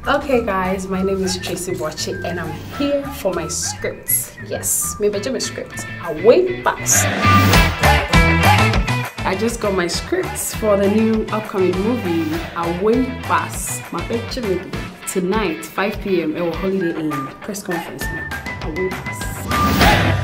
Okay guys, my name is Tracy Boakye and I'm here for my script. Yes, maybe my script. Away fast. I just got my scripts for the new upcoming movie, Away Fast. My picture tonight, 5 p.m. Holiday Inn press conference. Away Fast.